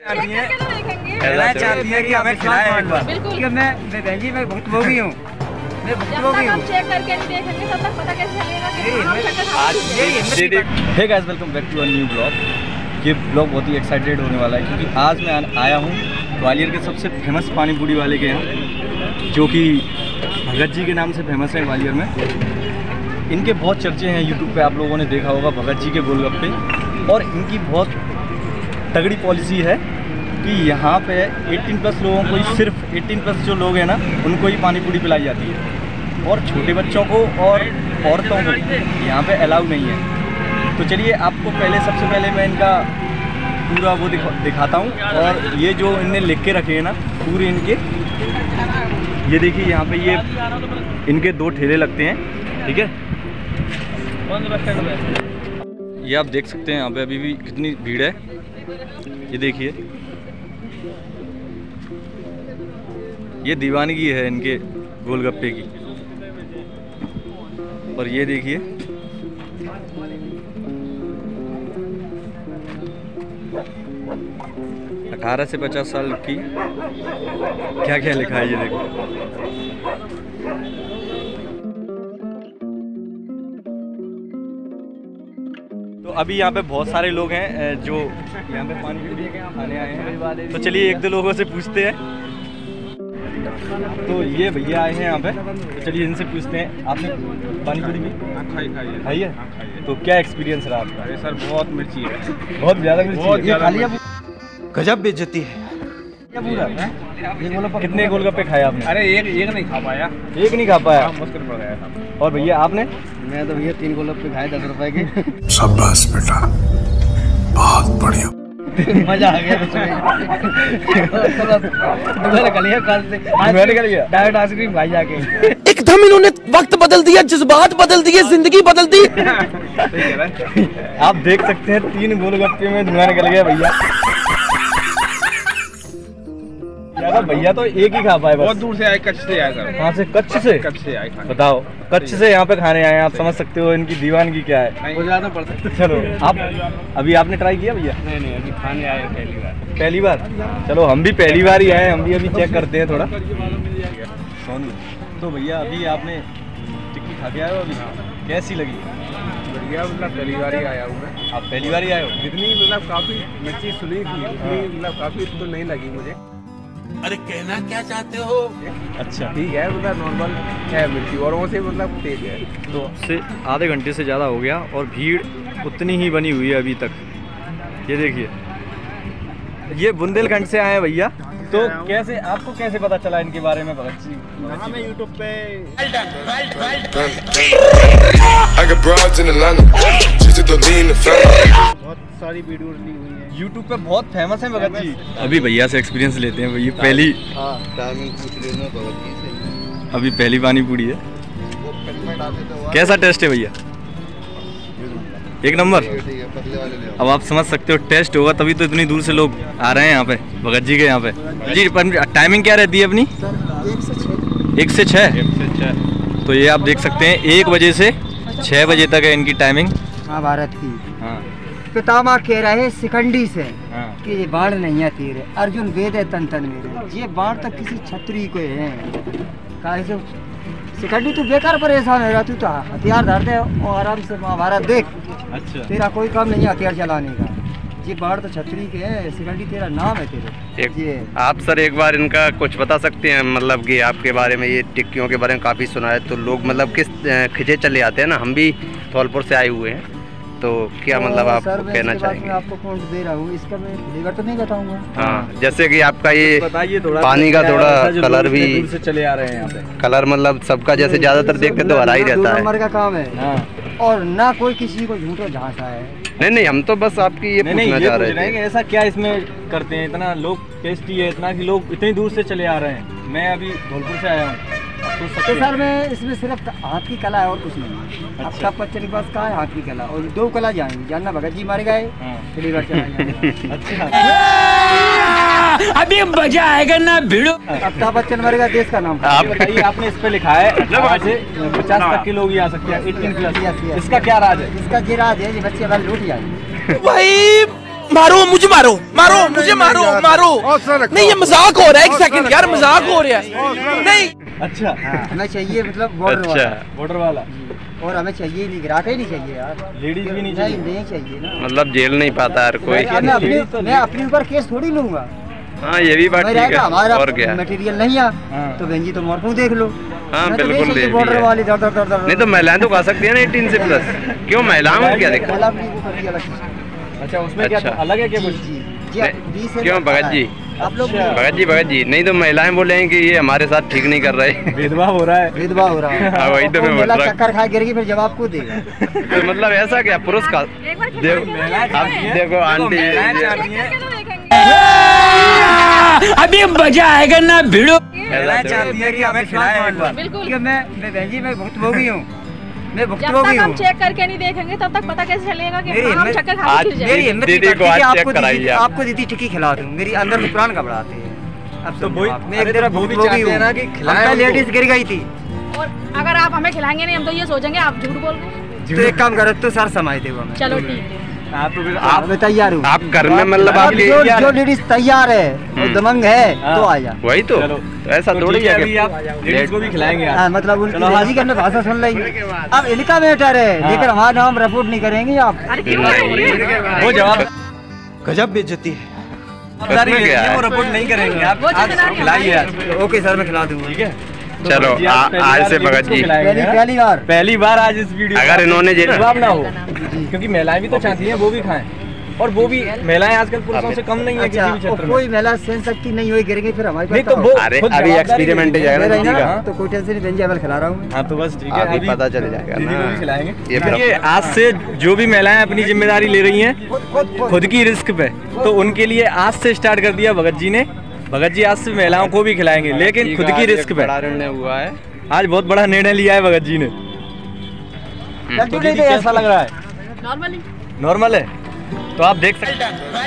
चाहती है कि हमें खिलाएं एक बार। बिल्कुल मैं बहन जी मैं भुक्तभोगी हूँ, मैं भुक्तभोगी हूँ। चेक करके नहीं देखेंगे तब तक पता कैसे चलेगा कि hey guys, welcome back to a new blog. ये ब्लॉग बहुत ही एक्साइटेड होने वाला है क्योंकि आज मैं आया हूँ ग्वालियर के सबसे फेमस पानी पूरी वाले के यहाँ, जो कि भगत जी के नाम से फेमस है ग्वालियर में। इनके बहुत चर्चे हैं यूट्यूब पे, आप लोगों ने देखा होगा भगत जी के गोलगप्पे। और इनकी बहुत तगड़ी पॉलिसी है कि यहाँ पे 18+ लोगों को ही, सिर्फ 18+ जो लोग हैं ना उनको ही पानी पूरी पिलाई जाती है, और छोटे बच्चों को और औरतों को यहाँ पे अलाउ नहीं है। तो चलिए आपको सबसे पहले मैं इनका पूरा वो दिखाता हूँ। और ये जो इनने लिख के रखे हैं ना पूरे इनके, ये देखिए यहाँ पे ये इनके 2 ठेले लगते हैं, ठीक है। ये आप देख सकते हैं यहाँ पे अभी भी कितनी भीड़ है, ये देखिए। ये दीवानगी है इनके गोलगप्पे की। और ये देखिए अठारह से 50 साल की क्या क्या लिखा है, ये देखो। तो अभी यहाँ पे बहुत सारे लोग हैं जो यहाँ पे पानी पूरी खाने आए हैं। तो चलिए 1-2 लोगों से पूछते हैं। तो ये भैया आए हैं यहाँ पे, तो चलिए इनसे पूछते हैं, आपने पानी पूरी भी खाई है? तो क्या एक्सपीरियंस रहा आपका? अरे सर बहुत मिर्ची है, बहुत ज़्यादा मिर्ची, बहुत ज़्यादा। गजब बेइज्जती है पूरा। कितने गोलगप्पे खाए आपने? अरे एक नहीं खा पाया। एक नहीं खा पाया? मुश्किल पड़ गया था। और भैया आपने? मैं तो भैया 3 गोलगप्पे खाए 10 रुपए के। शाबाश बेटा, बहुत बढ़िया। मजा आ गया। डायरेक्ट आइसक्रीम खाई जाके। एकदम इन्होंने वक्त बदल दिया, जज्बात बदल दिए, जिंदगी बदल दी। आप देख सकते हैं 3 गोलगप्पे में धुआं निकल गया भैया। भैया तो एक ही खा पाए, बहुत दूर से आए, कच्छ से आए सर। कहाँ से? कच्छ से? कच्छ से आए। बताओ, कच्छ से यहाँ पे खाने आए हैं, आप समझ सकते हो इनकी दीवानगी क्या है। वो ज़्यादा पड़ सकता। चलो आप अभी आपने ट्राई किया भैया? नहीं अभी खाने आए पहली बार। चलो हम भी पहली बार ही आए, हम भी अभी चेक करते हैं थोड़ा। तो भैया अभी आपने टिक्की खा के आए हो, अभी कैसी लगी? बढ़िया, मतलब पहली बार ही आया हूँ मैं। आप पहली बार ही आए हो? जितनी मतलब काफ़ी मिर्ची सुनी थी उतनी मतलब काफ़ी तो नहीं लगी मुझे। अरे कहना क्या चाहते हो? अच्छा ठीक है, मतलब नॉर्मल है मिर्ची, औरों से मतलब तेज है। तो से आधे घंटे से ज़्यादा हो गया और भीड़ उतनी ही बनी हुई है अभी तक। ये देखिए, ये बुंदेलखंड से आए हैं भैया। तो कैसे, आपको कैसे पता चला इनके बारे में भगत जी? मैं यूट्यूब पे बहुत सारी वीडियो ली हुई है, यूट्यूब पे बहुत फेमस है भगत जी। अभी भैया से एक्सपीरियंस लेते हैं भैया। पहली टाइमिंग पूछ लेना भगत जी से। अभी पहली पानी पूरी है, कैसा टेस्ट है भैया? 1 नंबर। अब आप समझ सकते हो टेस्ट होगा तभी तो इतनी दूर से लोग आ रहे हैं यहाँ पे भगत जी के यहाँ पे। जी टाइमिंग क्या रहती है अपनी? 1 से 6। तो ये आप देख सकते हैं 1 बजे से 6 बजे तक है इनकी टाइमिंग। महाभारत की। हाँ। पितामह कह रहे शिखंडी से हाँ। कि ये बाण नहीं है तेरे, अर्जुन वेद है तन तन मेरे। ये बाण तो किसी क्षत्रिय को है। कैसे शिखंडी तू बेकार परेशान है, तू तो हथियार धर दे और आराम से महाभारत देख। अच्छा, तेरा कोई काम नहीं है हथियार चलाने का। ये बाण तो छतरी के है, शिखंडी तेरा नाम है तेरे। ये आप सर एक बार इनका कुछ बता सकते हैं, मतलब कि आपके बारे में, ये टिक्कियों के बारे में काफ़ी सुना है, तो लोग मतलब किस खिंचे चले आते हैं ना, हम भी धौलपुर से आए हुए हैं, तो क्या मतलब आप कहना चाहेंगे? मैं आपको पॉइंट दे रहा हूँ, इसका मैं फ्लेवर तो नहीं बताऊंगा। हाँ, जैसे कि आपका ये बताइए थोड़ा, पानी का थोड़ा कलर भी दूर से चले आ रहे हैं यहाँ पे। कलर मतलब सबका जैसे ज़्यादातर देखते तो हरा ही रहता है। नंबर का काम है। हाँ। और ना कोई किसी को झूठा झांसा है। नहीं हम तो बस आपकी ये पूछना चाह रहे थे, ऐसा क्या इसमें करते हैं, इतना लोग टेस्टी है इतना कि लोग इतनी दूर से चले आ रहे हैं। मैं अभी धौलपुर से आया हूँ। तो सर में इसमें सिर्फ हाथ की कला है और कुछ नहीं। अमिताभ बच्चन के पास कहाँ है हाथ की कला? और 2 कला जाएंगी, जानना भगत जी मारे गए, फ्लेवर चलाएंगे। अच्छा अभी मजा आएगा ना भिड़ो। अमिताभ बच्चन मरेगा, देश का नाम। आप बताइए, आपने इस पे लिखा है 50 तक के लोग ही आ सकते हैं, 18+। इसका क्या राज है? इसका ये राज है, ये बच्चे हमारे लूट जाए। भाई मारो मुझे, मारो मारो मुझे, मारो मारो। नहीं ये मजाक हो रहा है, एक सेकंड यार, मजाक हो रहा है। नहीं अच्छा हमें चाहिए मतलब बॉर्डर वाला। बॉर्डर वाला। और हमें चाहिए नहीं, ग्राहक ही नहीं चाहिए यार, लेडीज भी नहीं नहीं चाहिए ना। मतलब जेल नहीं पाता हर कोई। मैं अपने ऊपर केस थोड़ी लूंगा। हाँ ये भी बात ठीक है। हमारा और क्या, मटेरियल नहीं आ तो बहन जी तो मोरफू देख लो। हाँ बिल्कुल दे बॉर्डर वाली नहीं तो महिलाएं तो खा सकती है ना 18 से प्लस। क्यों महिलाओं में क्या दिक्कत? अच्छा उसमें क्या अलग है क्या कुछ? क्यों भगत जी, आप लोग भगत जी नहीं तो महिलाएं बोले कि ये हमारे साथ ठीक नहीं कर रहे, भेदभाव हो रहा है। भेदभाव हो रहा है। हाँ वही तो मैं बोल रहा हूँ। चक्कर खा गिरेगी फिर जवाब को देगा। तो मतलब ऐसा क्या पुरुष का देखो आंटी अभी मजा आएगा ना भिड़ो। चाहती है कि हमें खिलाएं एक बार। बिल्कुल। मैं बहन जी मैं भुक्तभोगी हूँ, मैं जब भुक्तभोगी तक हम हूँ। चेक करके नहीं देखेंगे तब तक पता कैसे चलेगा कि मेरी हाँ, हम हिम्मत- चक्कर खा आज के गिर मेरी जाएंगे। हिम्मत दीदी नहीं को करती कि आज चेक आपको कराइए दीदी आप। आपको दीदी टिक्की खिला दूँ, मेरी अंदर से प्राण घबराते हैं। अब तो वही- मैं एक तरफ वो भी भुक्तभोगी चाहते हैं हूँ ना कि खिलाएं हम पे उनको। लेडीज गिर गई थी। और अगर आप हमें खिलाएंगे नहीं हम तो ये सोचेंगे आप झूठ बोल रहे हैं। तो एक काम करो तो सर समाये थे वो हमें। चलो ठीक है। आप तो फिर आप मैं तैयार हूँ। आप घर में मतलब अब आपके जो लेडीज तैयार है और दमंग है तो आ जा। वही तो चलो। ऐसा तो थोड़ी ठीक है, है अभी आप लेडीज को भी खिलाएंगे आप। हाँ, मतलब उनकी चलो, हाँ। राजी करने भाषा सुन लेंगे। अब इनका मैटर है हाँ। लेकिन हमारा नाम रिपोर्ट नहीं करेंगे आप। अरे क्यों वो जवाब गजब बेइज्जती है। जवाबदारी उसमें क्या लेंगे, है? वो रिपोर्ट नहीं करेंगे आप। वो आज जिम्मेदारी खिलाइए आज, ओके सर मैं खिला दूंगा। ठीक है? तो चलो, भगत जी, आप पहली आज बार से लेडीज भगत को जी। खिलाएंगे, हाँ? पहली बार आज इस वीडियो अगर इन्होंने जवाब ना हो, क्योंकि महिलाएं भी तो चाहती हैं वो भी खाएं, और वो भी महिलाएं आजकल पुरुषों से कम नहीं है अच्छा किसी भी क्षेत्र में। कोई महिला सहन शक्ति नहीं हुई गिरेंगे फिर हमारे नहीं पास तो वो अरे खुद अभी जवाबदारी एक्सपेरिमेंट लेंगे। जाएगा ना मेरा ही दीदी ना, का। तो कोई टेंशन नहीं, बेंजी अवल खिला रहा हूँ। हाँ तो बस ठीक है, अभी पता चल जाएगा दीदी को भी ना। खिलाएंगे। ये क्योंकि आज से जो भी महिलाएं अपनी जिम्मेदारी ले रही हैं खुद की रिस्क पे, तो उनके लिए आज से स्टार्ट कर दिया भगत जी ने। भगत जी आज से महिलाओं को भी खिलाएंगे लेकिन खुद की रिस्क पे। बड़ा निर्णय हुआ है। आज बहुत बड़ा निर्णय लिया है भगत जी ने। तो दीदी कैसा लग रहा है? नॉर्मली नॉर्मल है? तो आप देख सकते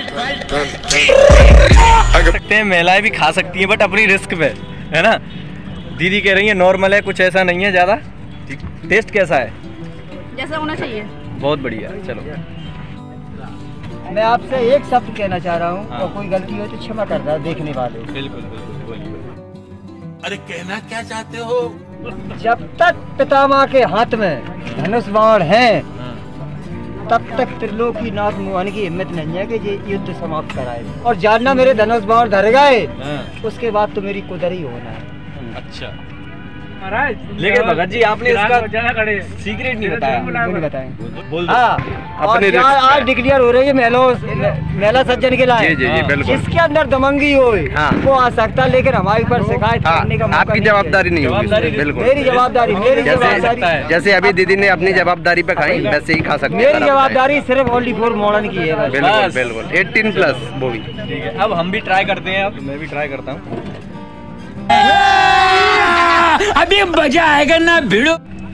हैं महिलाएं भी खा सकती हैं बट अपनी रिस्क पे, है ना? दीदी कह रही है नॉर्मल है, कुछ ऐसा नहीं है ज़्यादा। टेस्ट कैसा है? जैसा होना चाहिए। बहुत बढ़िया। चलो मैं आपसे एक शब्द कहना चाह रहा हूँ हाँ। और कोई गलती हो तो क्षमा करना देखने वाले। बिल्कुल बिल्कुल बोलिए। अरे कहना क्या चाहते हो? जब तक पितामह के हाथ में धनुष बाण है तब तक त्रिलोकीनाथ मोहन की हिम्मत नहीं है कि ये युद्ध समाप्त कराए। और जानना मेरे धनुष बाण धर गए उसके बाद तो मेरी कुदरी होना है। अच्छा लेकिन भगत जी आपने इसका सीक्रेट नहीं बताया। क्यों नहीं बताएं? बोल दो। हाँ अपने और आज डिक्लेयर हो रही है मेला सज्जन के लाए। जी जी बिल्कुल। जिसके अंदर दमंगी हो हाँ। वो आ सकता है लेकिन हमारे ऊपर शिकायत हाँ, करने का मौका आपकी नहीं है। जवाबदारी नहीं होगी जवाबदारी इसमें, बिल्कुल। मेरी जवाबदारी जैसे अभी दीदी ने अपनी जवाबदारी पे खाई वैसे ही खा सकते हैं। मेरी जवाबदारी सिर्फ ओनली फॉर मॉडर्न की है बस। बिल्कुल बस। बिल्कुल 18 प्लस वो भी। ठीक है, अब हम भी ट्राई करते हैं। अब मैं भी ट्राई करता हूँ। अभी मजा आएगा ना भिड़ो।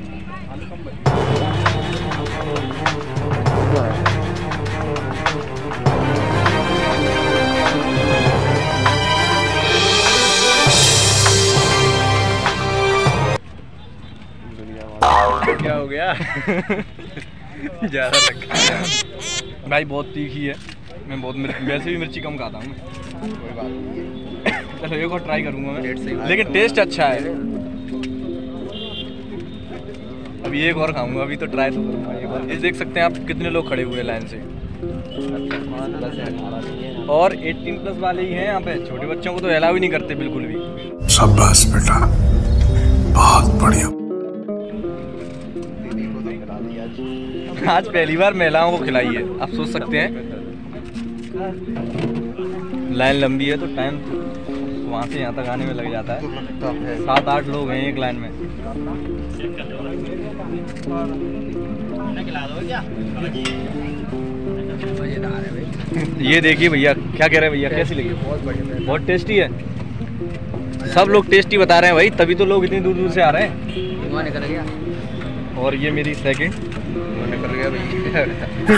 क्या हो गया? ज़्यादा लग गया भाई, बहुत तीखी है। मैं बहुत वैसे भी मिर्ची कम खाता हूँ मैं। कोई बात नहीं। चलो एक और ट्राई करूँगा मैं, लेकिन टेस्ट अच्छा है। अभी एक और खाऊंगा, अभी तो ट्राई तो करूँगा एक बार। ये देख सकते हैं आप कितने लोग खड़े हुए हैं लाइन से, और 18 प्लस वाले ही हैं यहाँ पे। छोटे बच्चों को तो अलाउ ही नहीं करते बिल्कुल भी। शाबाश बेटा, बहुत बढ़िया। आज पहली बार महिलाओं को खिलाई है। आप सोच सकते हैं लाइन लंबी है तो टाइम वहाँ से यहाँ तक आने में लग जाता है। 7-8 लोग हैं एक लाइन में। ये देखिए भैया, क्या कह रहे हैं भैया, कैसी लगी? बहुत टेस्टी है। सब लोग टेस्टी बता रहे हैं भाई, तभी तो लोग इतनी दूर दूर से आ रहे हैं। और ये मेरी सेकंड कर गया भैया।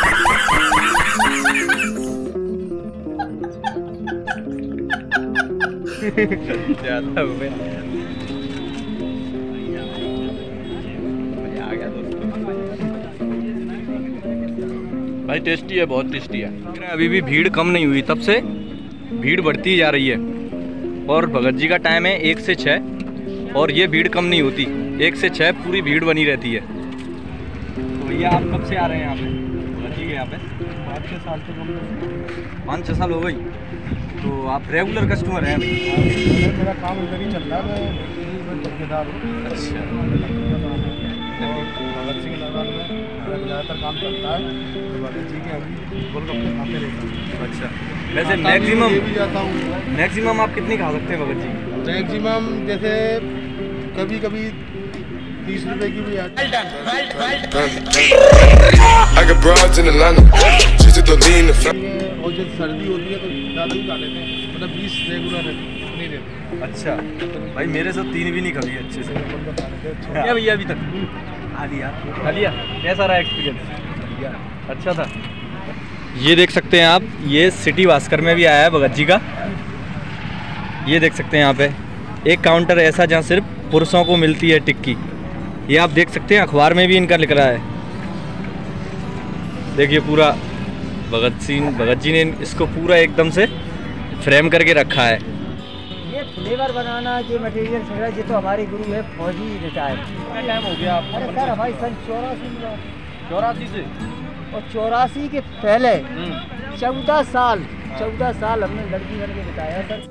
ज़्यादा हो गया। मजा आ गया दोस्तों। भाई टेस्टी है, बहुत टेस्टी है। अभी भी भीड़ कम नहीं हुई, तब से भीड़ बढ़ती जा रही है। और भगत जी का टाइम है 1 से 6 और ये भीड़ कम नहीं होती, 1 से 6 पूरी भीड़ बनी रहती है। तो भैया आप कब से आ रहे हैं यहाँ पे भगत जी के यहाँ पे? 5-6 साल से कम 5-6 साल हो गई। तो आप रेगुलर कस्टमर हैं अभी? मेरा काम इधर ही चल रहा है, मैं ठेकेदार हूँ। अच्छा, भगत सिंह नगर में ज़्यादातर काम चलता है, तो भगत जी के अभी गोलगप्पे खाते रहता हूँ। अच्छा। वैसे मैक्सिमम भी जाता हूँ। मैक्सिमम आप कितनी खा सकते हैं भगत जी? मैक्सिमम जैसे कभी कभी 30 रुपए की भी आती है। और जब सर्दी होती है तो ज़्यादा ही खा लेते हैं, मतलब 20 रेगुलर नहीं रहते। अच्छा भाई, मेरे साथ 3 भी नहीं खाई अच्छे से। क्या भैया अभी तक खा लिया? कैसा रहा एक्सपीरियंस? अच्छा था। ये देख सकते हैं आप, ये सिटी भास्कर में भी आया है भगत जी का। ये देख सकते हैं यहाँ पे एक काउंटर ऐसा जहाँ सिर्फ पुरुषों को मिलती है टिक्की। ये आप देख सकते हैं, अखबार में भी इनका लिख रहा है। देखिए पूरा भगत जी ने इसको पूरा एकदम से फ्रेम करके रखा है। ये फ्लेवर बनाना, ये मटेरियल वगैरह, ये तो हमारे गुरु है फौजी रिटायर। कितना टाइम हो गया आपको? अरे सर हमारी सन 84 से और 84 के पहले 14 साल हमने लड़की बन के बिताया सर।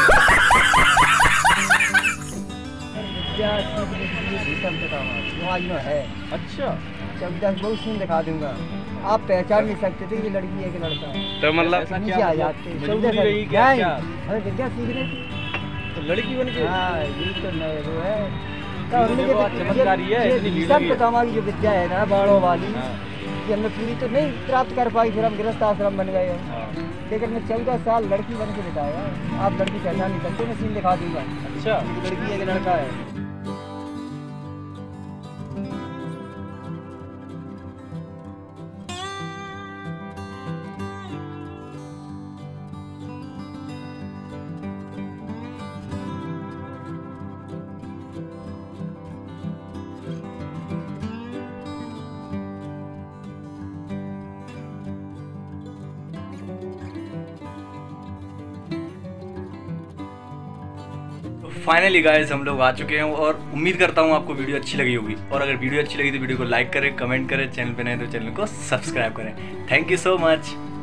है अच्छा, 14 बहुत सीन दिखा दूंगा, आप पहचान नहीं सकते थे ये लड़की है कि लड़का है। तो मतलब नीचे आ जाते मजबूरी रही क्या? हमें विद्या सीख रहे थे। तो लड़की बन के? हाँ ये तो नए वो है चमत्कारी है, इतनी भीड़ लगी है। संत कामा की जो विद्या है ना बाणों वाली, ये हमने पूरी तो नहीं प्राप्त कर पाई, फिर हम गृहस्थ आश्रम बन गए। लेकिन मैं 14 साल लड़की बन के बिताया। आप लड़की पहचान नहीं सकते, मैं सीन दिखा दूंगा। अच्छा, लड़की है कि लड़का है। फाइनली गाइस हम लोग आ चुके हैं और उम्मीद करता हूँ आपको वीडियो अच्छी लगी होगी। और अगर वीडियो अच्छी लगी तो वीडियो को लाइक करें, कमेंट करें, चैनल पे नए तो चैनल को सब्सक्राइब करें। Thank you so much.